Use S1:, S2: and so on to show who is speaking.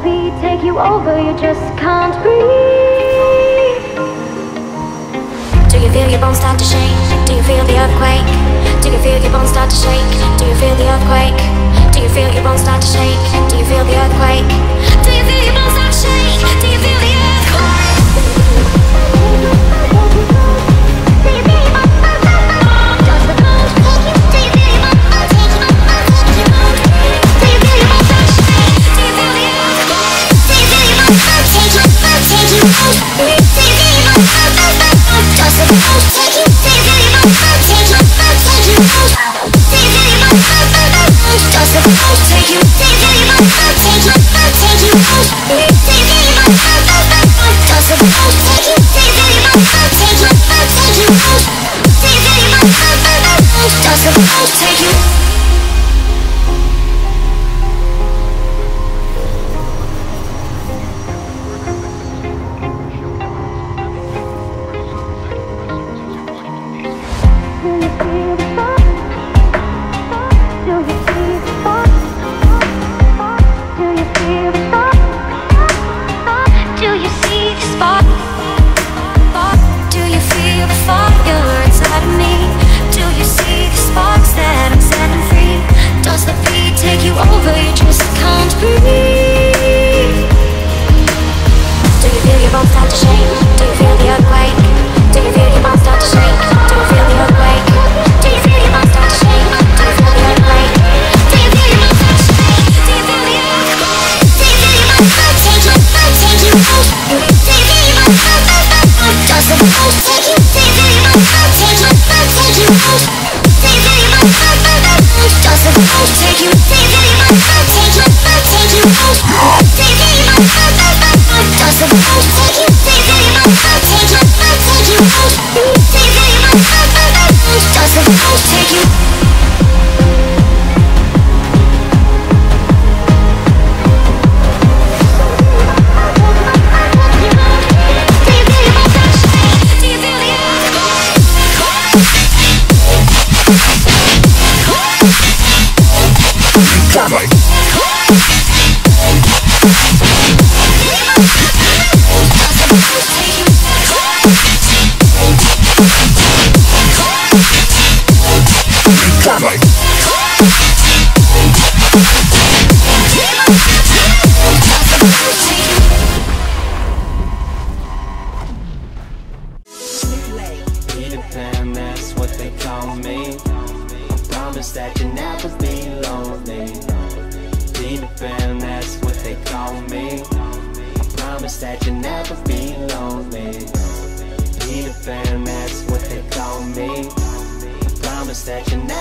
S1: beat take you over, you just can't breathe.
S2: Do you feel your bones start to shake? Do you feel the earthquake? Do you feel your bones start to shake? Do you feel the earthquake? Do you feel your bones start to shake? Do you feel the earthquake? Do you feel your bones start to shake? Do you feel the earthquake?
S3: That you never be lonely. Peter Pan, that's what they call me. I promise that you never be lonely. Peter Pan, that's what they call me. I promise that you never